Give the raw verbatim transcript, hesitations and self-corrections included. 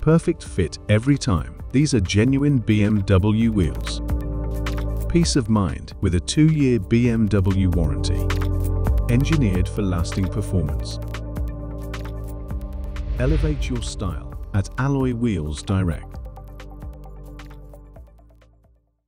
perfect fit every time. These are genuine B M W wheels. Peace of mind with a two-year B M W warranty. Engineered for lasting performance. Elevate your style at Alloy Wheels Direct.